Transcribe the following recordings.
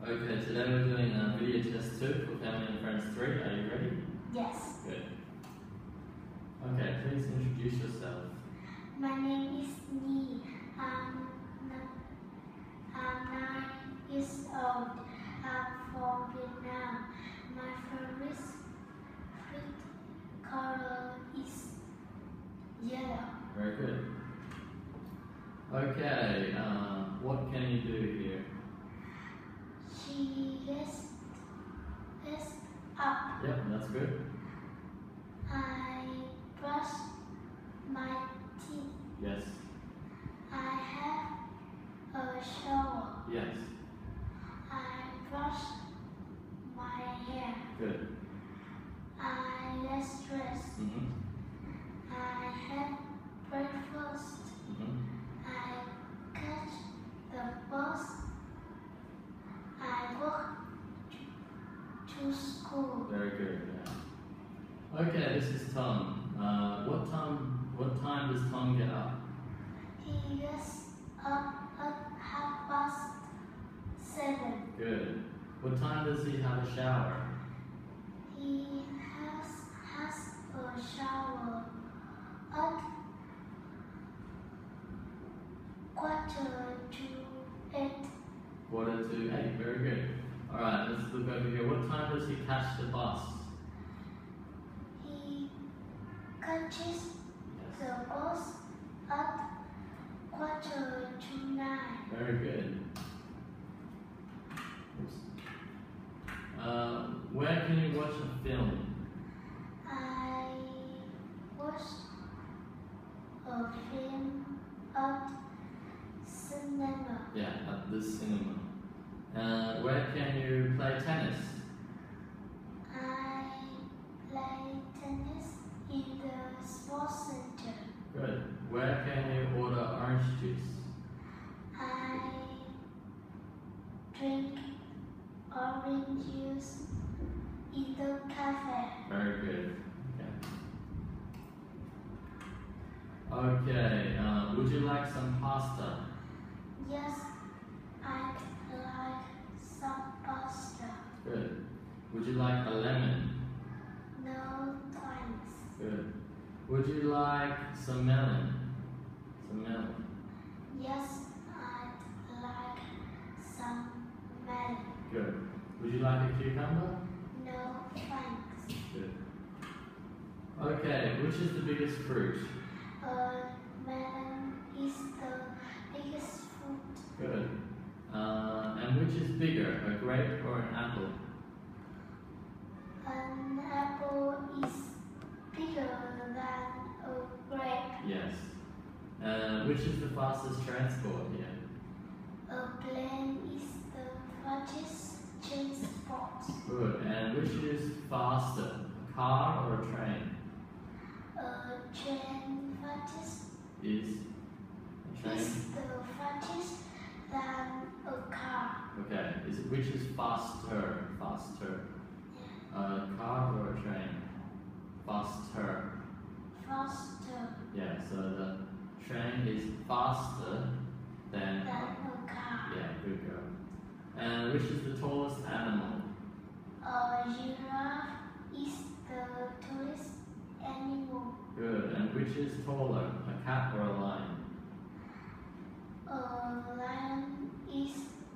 Okay, today we're doing video test 2 for Family and Friends 3. Are you ready? Yes. Good. Okay, please introduce yourself. My name is Nhi. I'm 9 years old. I'm from Vietnam. My favorite color is yellow. Very good. Okay, what can you do here? She gets up. Yep, that's good. I brush my teeth. Yes. I have a shower. Yes. I brush my hair. Good. I get dressed. I have breakfast. I catch the bus. I walk to school. Very good. Yeah. Okay, this is Tom. What time does Tom get up? He gets up at 7:30. Good. What time does he have a shower? He has a shower at 7:45. 7:45. Very good. Alright, let's look over here. What time does he catch the bus? He catches Yes. the bus at 9:15. Very good. Oops. Where can you watch a film? I watched a film at cinema. Yeah, at the cinema. Where can you play tennis? I play tennis in the sports center. Good. Where can you order orange juice? I drink orange juice in the cafe. Very good. Okay. Would you like some pasta? Yes, I like some pasta. Good. Would you like a lemon? No thanks. Good. Would you like some melon? Some melon. Yes, I'd like some melon. Good. Would you like a cucumber? No thanks. Good. Okay, which is the biggest fruit? Melon is the biggest fruit. Good. And which is bigger, a grape or an apple? An apple is bigger than a grape. Yes. Which is the fastest transport here? A plane is the fastest transport. Good. And which is faster, a car or a train? A train fastest Is a train? is the fastest than a car. Okay. Which is faster? Faster. A car or a train? Faster. Faster Yeah. So the train is faster than. than a car. Yeah. Good girl. And which is the tallest animal? A giraffe is the tallest animal. Good. And which is taller, a cat or a lion? A lion is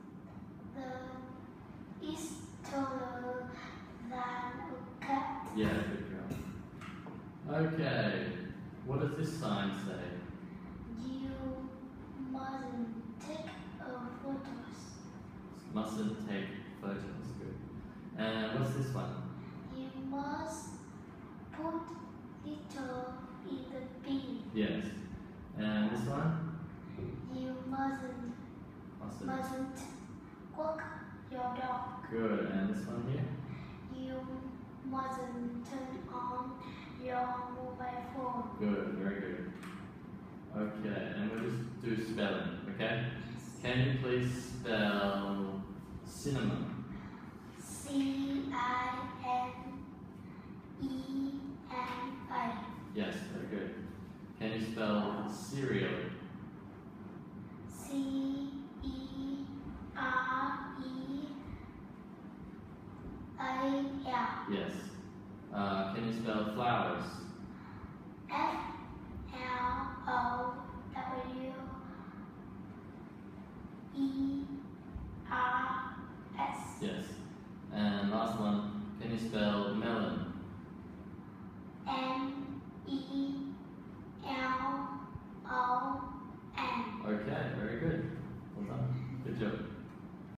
taller than a cat. Yeah, good girl. Okay. What does this sign say? You mustn't take photos. Mustn't take photos. Good. And what's this one? You must put little in the bin. Yes. And this one? You mustn't Mustn't. walk your dog. Good. And this one here? You mustn't turn on your mobile phone. Good. Very good. Okay. And we'll just do spelling. Okay. Can you please spell cinnamon? CINEMA. Yes. Very good. Can you spell cereal? CEREAL. spell flowers? Flowers. Yes. And last one, can you spell melon?